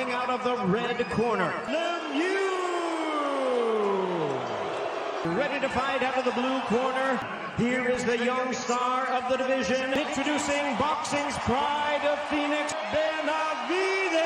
coming out of the red corner, Lemieux. Ready to fight out of the blue corner. Here is the young star of the division, introducing boxing's pride of Phoenix, Benavidez.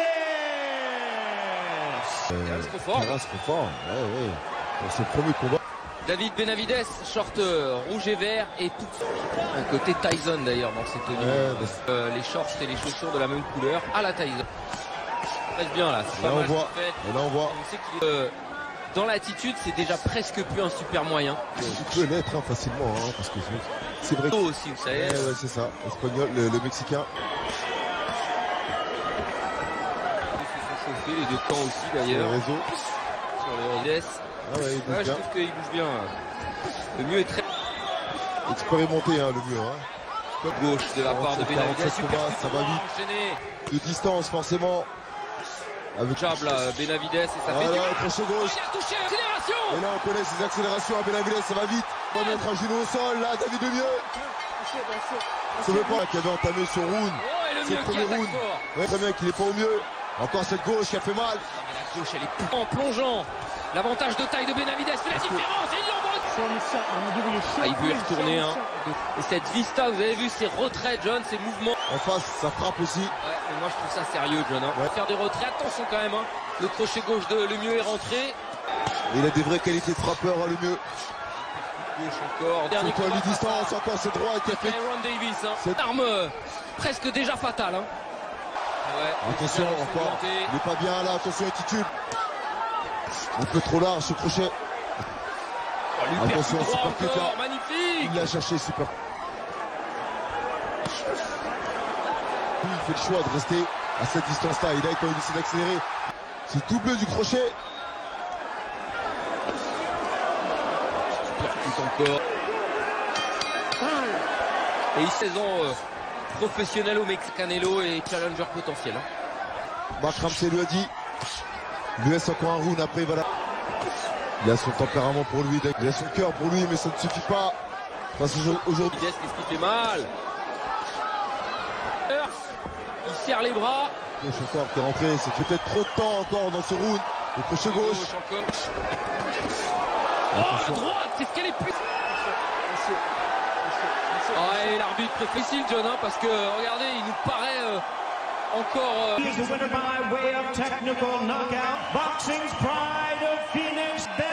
Il reste trop fort. Ouais. C'est le premier combat. David Benavidez, short rouge et vert et tout. Un côté Tyson d'ailleurs dans cette tenue. Les shorts et les chaussures de la même couleur à la Tyson. Reste bien là. Là on voit. On sait qu'il dans l'attitude, c'est déjà presque plus un super moyen. Il peut l'être facilement, parce que c'est vrai. Aussi, vous savez. Ouais, c'est ça. L'espagnol, le mexicain. Ils se sont chauffés les deux camps aussi d'ailleurs. Sur les réseaux. Sur les RDS. Ah ouais, il bouge bien. Je trouve qu'il bouge bien. Le mieux est très expérimenté, le mieux. Gauche de la part de Benavidez. Ça va vite. Enchaîné. De distance, forcément. Avec Jab là, Benavidez et ça fait du crochet gauche. Touché, accélération. Et là on connaît ses accélérations à Benavidez, ça va vite. On va mettre un genou au sol, là David Lemieux. Ce veut pas qui avait entamé ce round. C'est le premier round. Ouais, très bien qu'il est pas au mieux. Encore cette gauche qui a fait mal. La gauche elle est en plongeant. L'avantage de taille de Benavidez fait la différence. Et il l'embrasse. Il veut y retourner. Et cette vista, vous avez vu ses retraits, John, ses mouvements. En face, ça frappe aussi. Ouais, mais moi je trouve ça sérieux, John. Faire des retraits, attention quand même. Le crochet gauche de Lemieux est rentré. Et il a des vraies qualités de frappeur à Lemieux. Gauche encore. Dernier coup à distance, encore ce droit qui a fait. Aaron Davis, cette arme presque déjà fatale. Ouais, attention encore. Il n'est pas bien là, attention attitude. Un peu trop large ce crochet. Attention, super kick là. Magnifique. Il l'a cherché, super. Il fait le choix de rester à cette distance-là. Il a quand il essaie d'accélérer. C'est tout bleu du crochet. Tout encore. Et il saison professionnel au Mexique, Canelo et challenger potentiel. Mark Ramsey lui a dit. Il lui laisse encore un round, après il va là. Il a son tempérament pour lui, il a son cœur pour lui, mais ça ne suffit pas. Parce qu'aujourd'hui. Qu'est-ce qui fait mal? Il serre les bras. Le chauffeur qui est rentré, c'est peut-être trop de temps encore dans ce round. Le crochet gauche. Oh, droite, c'est ce qu'elle est plus. Et l'arbitre préfère John, parce que regardez, il nous paraît encore. He is the winner by way of technical knockout. Boxing's pride of Phoenix.